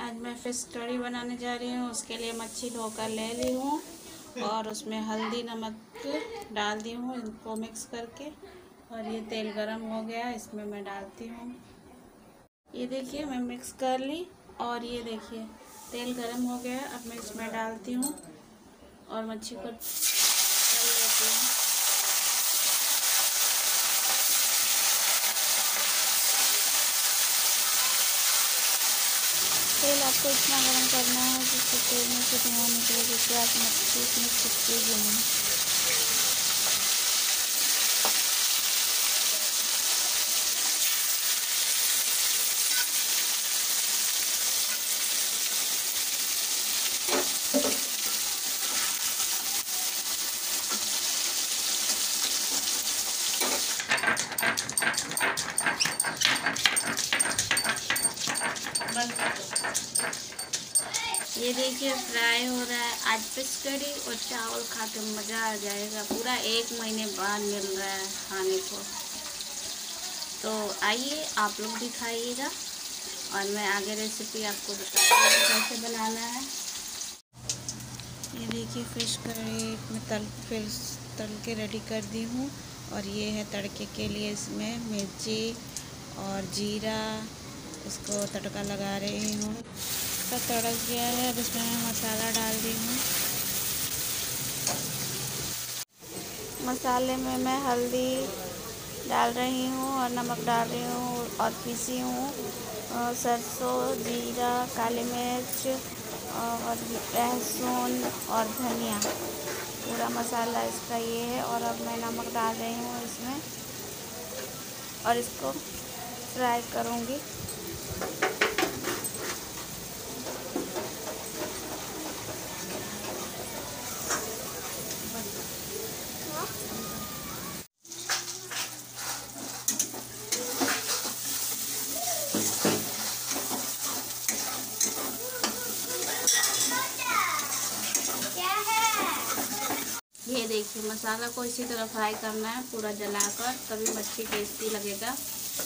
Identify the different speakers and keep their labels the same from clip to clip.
Speaker 1: आज मैं फ़िश कड़ी बनाने जा रही हूँ। उसके लिए मच्छी धोकर ले ली हूँ और उसमें हल्दी नमक डाल दी हूँ, इनको मिक्स करके। और ये तेल गरम हो गया, इसमें मैं डालती हूँ। ये देखिए मैं मिक्स कर ली और ये देखिए तेल गरम हो गया। अब मैं इसमें डालती हूँ और मच्छी को तल लेती हूँ। तेल आपको इतना गरम करना है जिससे तेल में से धुआं निकले, जिससे आप मच्छी इसमें चिपकेगी नहीं। ये देखिए फ्राई हो रहा है। आज फिश कड़ी और चावल खा के मज़ा आ जाएगा। पूरा 1 महीने बाद मिल रहा है खाने को। तो आइए आप लोग भी खाइएगा और मैं आगे रेसिपी आपको बताती हूँ कैसे बनाना है। ये देखिए फ़िश कड़ी में फिश तल के रेडी कर दी हूँ। और ये है तड़के के लिए, इसमें मिर्ची और जीरा, इसको तड़का लगा रही हूँ। इसका तड़क गया है, अब इसमें मैं मसाला डाल दी हूँ। मसाले में मैं हल्दी डाल रही हूँ और नमक डाल रही हूँ और पीसी हूँ सरसों, जीरा, काली मिर्च और लहसुन और धनिया। पूरा मसाला इसका ये है। और अब मैं नमक डाल रही हूँ इसमें और इसको फ्राई करूँगी। ये देखिए मसाला को इसी तरह फ्राई करना है, पूरा जलाकर, तभी मच्छी टेस्टी लगेगा।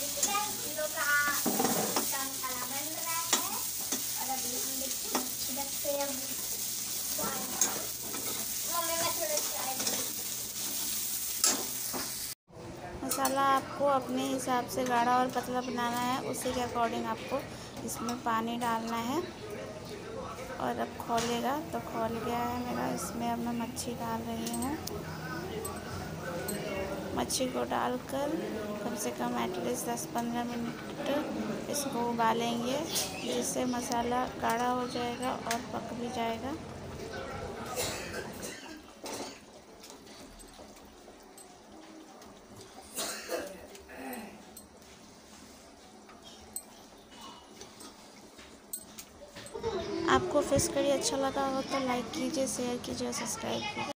Speaker 1: मसाला आपको अपने हिसाब से गाढ़ा और पतला बनाना है, उसी के अकॉर्डिंग आपको इसमें पानी डालना है। और अब खौलेगा, तो खौल गया है मेरा। इसमें अब मैं मच्छी डाल रही हूँ। मच्छी को डालकर कम से कम एटलीस्ट 10-15 मिनट इसको उबालेंगे, जिससे मसाला गाढ़ा हो जाएगा और पक भी जाएगा। आपको फ़िश कड़ी अच्छा लगा हो तो लाइक कीजिए, शेयर कीजिए और सब्सक्राइब कीजिए।